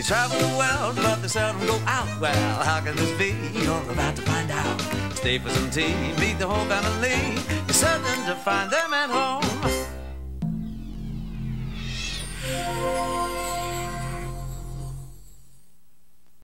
They travel the world, but they seldom go out. Well, how can this be? You're about to find out. Stay for some tea, meet the whole family. You're certain to find them at home.